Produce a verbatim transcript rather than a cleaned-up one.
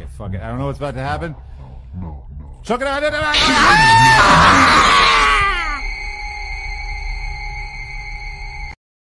fuck it. I don't know what's about to happen. Chuck it out!